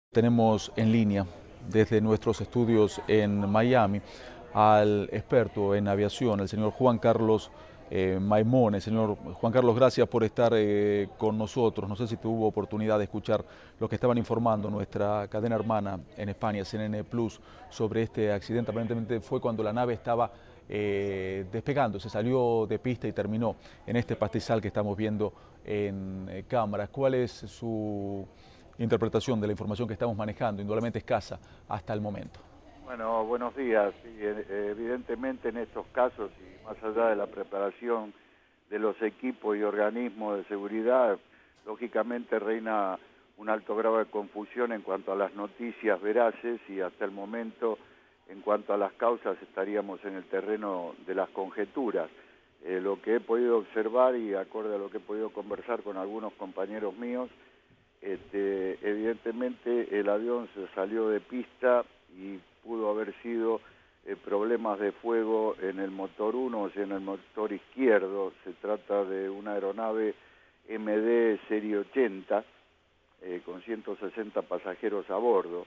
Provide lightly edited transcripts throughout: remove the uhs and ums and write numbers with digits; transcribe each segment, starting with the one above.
Tenemos en línea desde nuestros estudios en Miami al experto en aviación, el señor Juan Carlos Maimone. Señor Juan Carlos, gracias por estar con nosotros. No sé si tuvo oportunidad de escuchar lo que estaban informando nuestra cadena hermana en España, CNN Plus, sobre este accidente. Aparentemente fue cuando la nave estaba despegando, se salió de pista y terminó en este pastizal que estamos viendo en cámaras. ¿Cuál es su interpretación de la información que estamos manejando, indudablemente escasa hasta el momento? Bueno, buenos días. Sí, evidentemente en estos casos, y más allá de la preparación de los equipos y organismos de seguridad, lógicamente reina un alto grado de confusión en cuanto a las noticias veraces, y hasta el momento, en cuanto a las causas, estaríamos en el terreno de las conjeturas. Lo que he podido observar, y acorde a lo que he podido conversar con algunos compañeros míos, evidentemente el avión se salió de pista y pudo haber sido problemas de fuego en el motor 1, o sea, en el motor izquierdo. Se trata de una aeronave MD serie 80 con 160 pasajeros a bordo.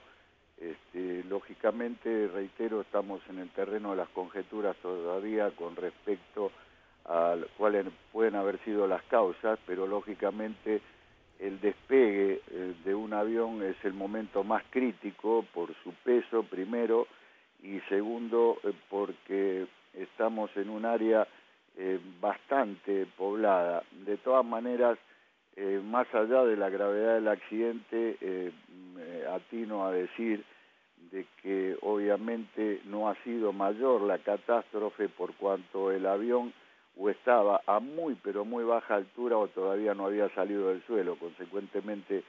Lógicamente, reitero, estamos en el terreno de las conjeturas todavía con respecto a cuáles pueden haber sido las causas, pero lógicamente el despegue de un avión es el momento más crítico por su peso, primero, y segundo, porque estamos en un área bastante poblada. De todas maneras, más allá de la gravedad del accidente, atino a decir de que obviamente no ha sido mayor la catástrofe, por cuanto el avión o estaba a muy pero muy baja altura o todavía no había salido del suelo. Consecuentemente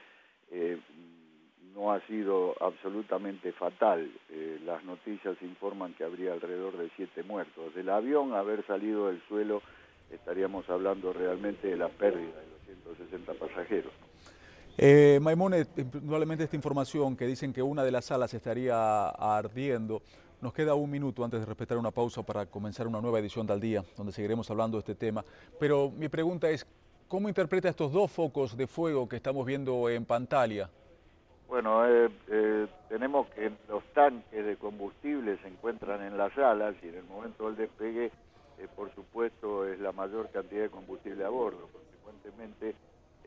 no ha sido absolutamente fatal. Las noticias informan que habría alrededor de 7 muertos. Del avión haber salido del suelo, estaríamos hablando realmente de la pérdida de los 160 pasajeros. Maimone, probablemente esta información que dicen que una de las salas estaría ardiendo. Nos queda un minuto antes de respetar una pausa para comenzar una nueva edición del día, donde seguiremos hablando de este tema. Pero mi pregunta es, ¿cómo interpreta estos dos focos de fuego que estamos viendo en pantalla? Bueno, tenemos que los tanques de combustible se encuentran en las alas, y en el momento del despegue, por supuesto, es la mayor cantidad de combustible a bordo. Consecuentemente,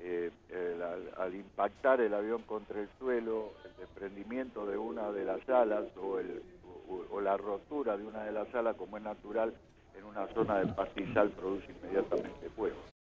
al impactar el avión contra el suelo, el desprendimiento de una de las alas o la rotura de una de las alas, como es natural, en una zona del pastizal produce inmediatamente fuego.